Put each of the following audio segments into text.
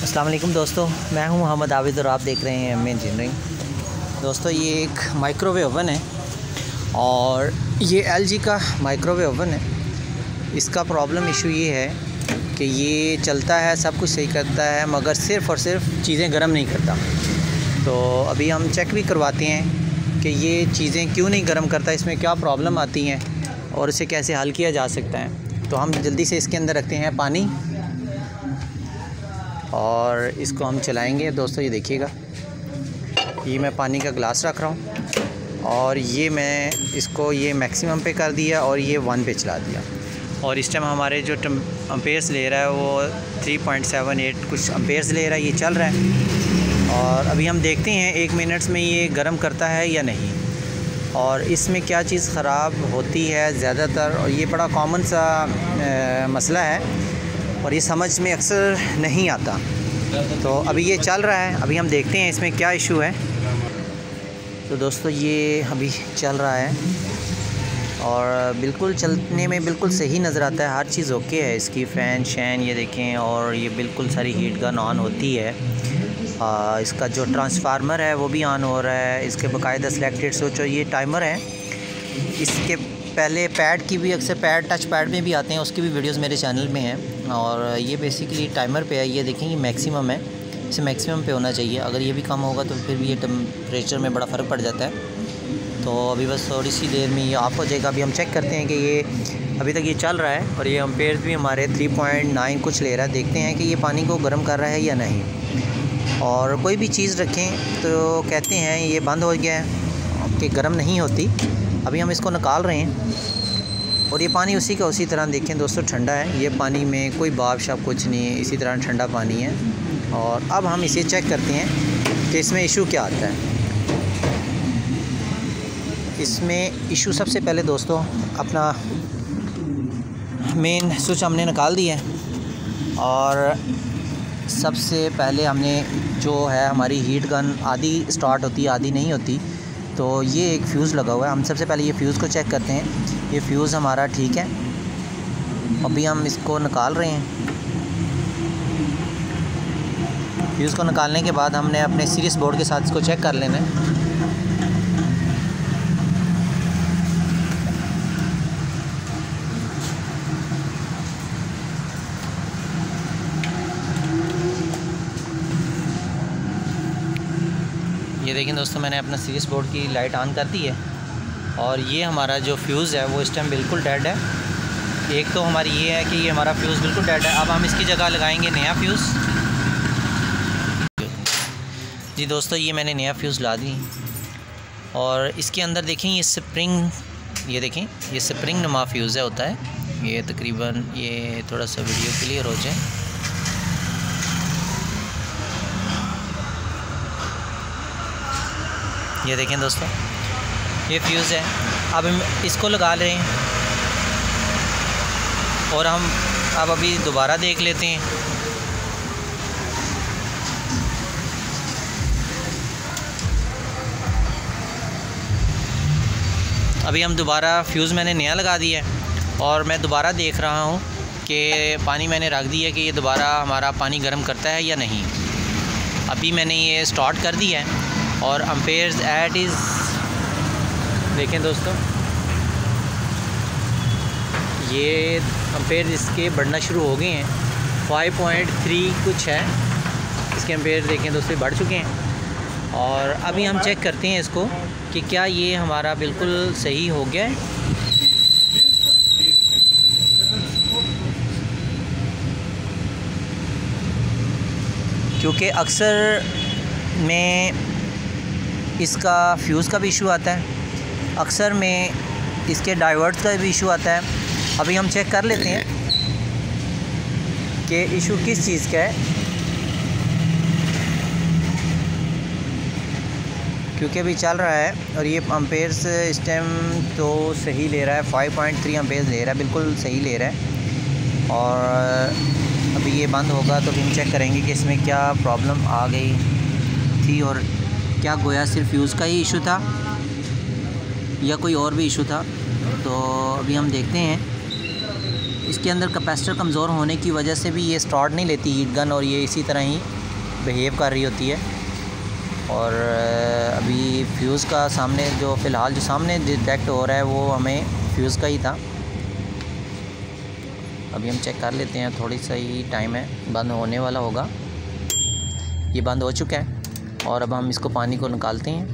अस्सलाम वालेकुम दोस्तों, मैं हूं मोहम्मद आबिद और आप देख रहे हैं एम इंजीनियरिंग। दोस्तों ये एक माइक्रोवेव ओवन है और ये एलजी का माइक्रोवेव ओवन है। इसका प्रॉब्लम इशू ये है कि ये चलता है, सब कुछ सही करता है, मगर सिर्फ़ और सिर्फ चीज़ें गर्म नहीं करता। तो अभी हम चेक भी करवाते हैं कि ये चीज़ें क्यों नहीं गर्म करता, इसमें क्या प्रॉब्लम आती हैं और इसे कैसे हल किया जा सकता है। तो हम जल्दी से इसके अंदर रखते हैं पानी और इसको हम चलाएंगे। दोस्तों ये देखिएगा, ये मैं पानी का गिलास रख रहा हूँ और ये मैं इसको ये मैक्सिमम पे कर दिया और ये 1 पे चला दिया। और इस टाइम हमारे जो अम्पेयर्स ले रहा है वो 3.78 कुछ अम्पेयर्स ले रहा है, ये चल रहा है। और अभी हम देखते हैं 1 मिनट में ये गर्म करता है या नहीं और इसमें क्या चीज़ ख़राब होती है ज़्यादातर। और ये बड़ा कॉमन सा मसला है और ये समझ में अक्सर नहीं आता। तो अभी ये चल रहा है, अभी हम देखते हैं इसमें क्या इशू है। तो दोस्तों ये अभी चल रहा है और बिल्कुल चलने में बिल्कुल सही नज़र आता है, हर चीज़ ओके है। इसकी फ़ैन शैन ये देखें और ये बिल्कुल सारी हीट गन ऑन होती है। इसका जो ट्रांसफार्मर है वो भी ऑन हो रहा है। इसके बाकायदा सिलेक्टेड स्विच और ये टाइमर है। इसके पहले पैड की भी अक्सर टच पैड में भी आते हैं, उसकी भी वीडियोस मेरे चैनल में हैं। और ये बेसिकली टाइमर पे है, ये देखें ये मैक्सिमम है, इसे मैक्सिमम पे होना चाहिए। अगर ये भी कम होगा तो फिर भी ये टेम्परेचर में बड़ा फ़र्क पड़ जाता है। तो अभी बस थोड़ी सी देर में ये ऑफ हो जाएगा। अभी हम चेक करते हैं कि ये अभी तक ये चल रहा है और ये अम्पेयर भी हमारे 3.9 कुछ ले रहा है। देखते हैं कि ये पानी को गर्म कर रहा है या नहीं। और कोई भी चीज़ रखें तो कहते हैं ये बंद हो गया है कि गर्म नहीं होती। अभी हम इसको निकाल रहे हैं और ये पानी उसी का उसी तरह देखें दोस्तों ठंडा है। ये पानी में कोई बाब शाब कुछ नहीं है, इसी तरह ठंडा पानी है। और अब हम इसे चेक करते हैं कि इसमें इशू क्या आता है। इसमें इशू सबसे पहले दोस्तों अपना मेन स्विच हमने निकाल दिया है और सबसे पहले हमने जो है हमारी हीट गन आधी स्टार्ट होती है आधी नहीं होती। तो ये एक फ्यूज़ लगा हुआ है, हम सबसे पहले ये फ्यूज़ को चेक करते हैं। ये फ्यूज़ हमारा ठीक है। अभी हम इसको निकाल रहे हैं। फ्यूज़ को निकालने के बाद हमने अपने सीरीज बोर्ड के साथ इसको चेक कर लेना है। ये देखें दोस्तों, मैंने अपना सीरीज बोर्ड की लाइट ऑन कर दी है और ये हमारा जो फ्यूज़ है वो इस टाइम बिल्कुल डेड है। एक तो हमारी ये है कि ये हमारा फ्यूज़ बिल्कुल डेड है। अब हम इसकी जगह लगाएंगे नया फ्यूज़। जी दोस्तों, ये मैंने नया फ्यूज़ ला दी और इसके अंदर देखें ये स्प्रिंग, ये देखें ये स्प्रिंग नुमा फ्यूज़ है होता है। ये तकरीबन ये थोड़ा सा वीडियो क्लियर हो जाए। ये देखें दोस्तों, ये फ्यूज़ है। अब हम इसको लगा रहे हैं और हम अब अभी दोबारा देख लेते हैं। अभी हम दोबारा फ्यूज़ मैंने नया लगा दिया है और मैं दोबारा देख रहा हूँ कि पानी मैंने रख दिया है कि ये दोबारा हमारा पानी गर्म करता है या नहीं। अभी मैंने ये स्टार्ट कर दिया है और अम्पेयर्स एट इज़ देखें दोस्तों, ये अम्पेयर इसके बढ़ना शुरू हो गए हैं। 5.3 कुछ है इसके अम्पेयर, देखें दोस्तों बढ़ चुके हैं। और अभी हम चेक करते हैं इसको कि क्या ये हमारा बिल्कुल सही हो गया है। क्योंकि अक्सर में इसका फ्यूज़ का भी इशू आता है, अक्सर में इसके डाइवर्ट का भी इशू आता है। अभी हम चेक कर लेते हैं कि इशू किस चीज़ का है। क्योंकि अभी चल रहा है और ये अम्पेयर्स इस टाइम तो सही ले रहा है, 5.3 अम्पेयर्स ले रहा है, बिल्कुल सही ले रहा है। और अभी ये बंद होगा तो हम चेक करेंगे कि इसमें क्या प्रॉब्लम आ गई थी और क्या गोया सिर्फ फ्यूज़ का ही इशू था या कोई और भी इशू था। तो अभी हम देखते हैं इसके अंदर कैपेसिटर कमज़ोर होने की वजह से भी ये स्टार्ट नहीं लेती हीट गन, और ये इसी तरह ही बिहेव कर रही होती है। और अभी फ्यूज़ का सामने जो फ़िलहाल जो सामने डिटेक्ट हो रहा है वो हमें फ्यूज़ का ही था। अभी हम चेक कर लेते हैं, थोड़ी सा ही टाइम है, बंद होने वाला होगा। ये बंद हो चुका है और अब हम इसको पानी को निकालते हैं।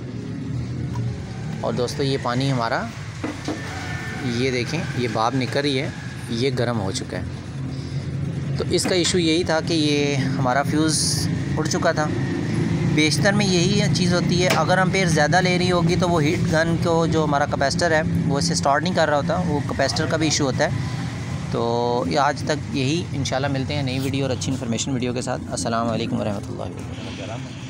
और दोस्तों ये पानी हमारा, ये देखें ये भाप निकल रही है, ये गर्म हो चुका है। तो इसका इशू यही था कि ये हमारा फ्यूज़ उड़ चुका था। बेशतर में यही चीज़ होती है, अगर एम्पेयर ज़्यादा ले रही होगी तो वो हीट गन को जो हमारा कैपेसिटर है वो इसे स्टार्ट नहीं कर रहा होता, वो कैपेसिटर का भी इशू होता है। तो आज तक यही, इंशाल्लाह मिलते हैं नई वीडियो और अच्छी इन्फॉर्मेशन वीडियो के साथ। अस्सलाम वालेकुम रहमतुल्लाहि व बरकातहू।